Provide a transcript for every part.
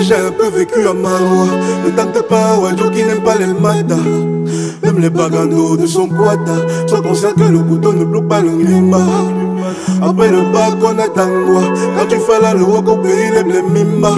déjà un peu vécu à Maroua. Ne tente pas, Wadjo qui n'aime pas l'Elmada. Même les bagandos de son quata. Sois conscient que le bouton ne bloque pas le rimba. Après le bac on a Tangwa. Quand tu fais la loi au pays les blémimba.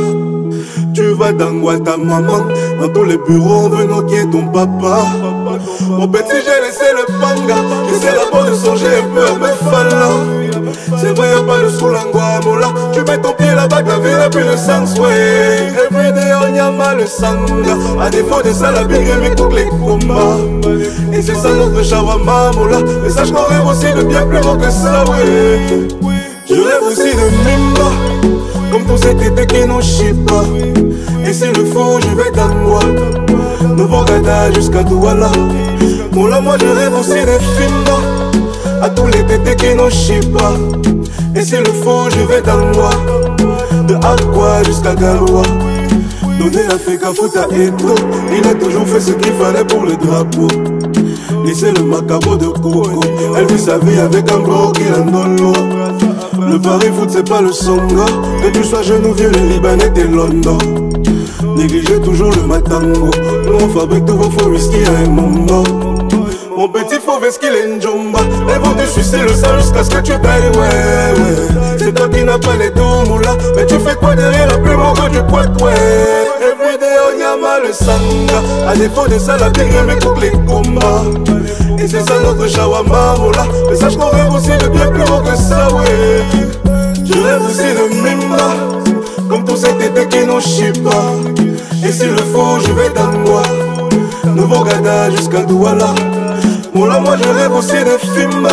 Tu vas dans ta maman. Dans tous les bureaux on veut noquer ton papa. Mon petit j'ai laissé le panga. J'essaie d'abord de songer un peu à mes fallas. C'est vrai y'a pas de soulangwa mola. Tu mets ton pied là-bas ta vie n'a plus de sens ouais. Everyday on y a mal le sanga. À défaut de ça la big m'écoute les combats. Et c'est ça notre shawarma mola. Mais sache qu'on rêve aussi de bien plus grand que ça ouais. Je rêve aussi de Mimba. Comme tout cet été qui nous chie pas. Et s'il le faut je vais dans moi. Nouveau gada jusqu'à Douala. Mola moi je rêve aussi de Fimba. À tous les tétés qui nous chie pas. Et s'il le faut je vais dans moi. De Aqua jusqu'à Garoua. Donner la fake à foot à Eto. Il a toujours fait ce qu'il fallait pour le drapeau. Laissez le macabo de Coco. Elle vit sa vie avec un bro qui la nolo. Le pari foot c'est pas le songa. Que tu sois jeune ou vieux, les Libanais t'es London. Négligez toujours le matango. Nous on fabrique tous vos faux whisky à un moment. Mon petit faux whisky l'enjomba. Elles vont te sucer le sang jusqu'à ce que tu payes ouais. C'est toi qui n'as pas les deux moula. Mais tu fais quoi derrière la plume au du poète ouais. Everyday on y a mal le sanga. À défaut de ça la bigre m'écoute les combats. Et c'est ça notre shawarma mola. Mais sache qu'on rêve aussi de bien plus grand que ça ouais. Je rêve aussi de Mimba. Comme tout cet été qui nous chie pas. Et s'il le faut je vais dans moi. Nouveau gada jusqu'à Douala. Moula moi je rêve aussi de Fimba.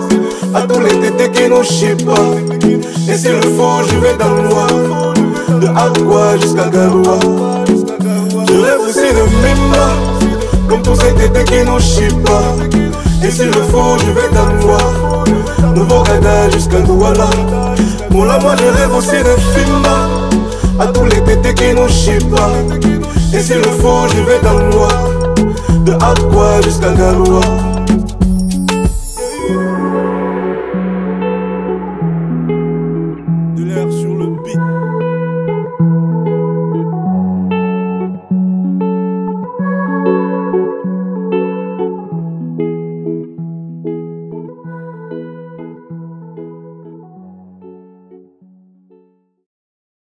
À tous les tétés qui nous chie pas. Et s'il le faut je vais dans moi. De Aqua jusqu'à Garoua. Je rêve aussi de Mimba. Comme tout cet été qui nous chie pas. Et s'il le faut je vais dans moi. Nouveau gada jusqu'à Douala. Moula moi je rêve aussi de Fimba. À tous les tétés qui nous chie pas. Et s'il le faut je vais dans moi. De Aqua jusqu'à Garoua.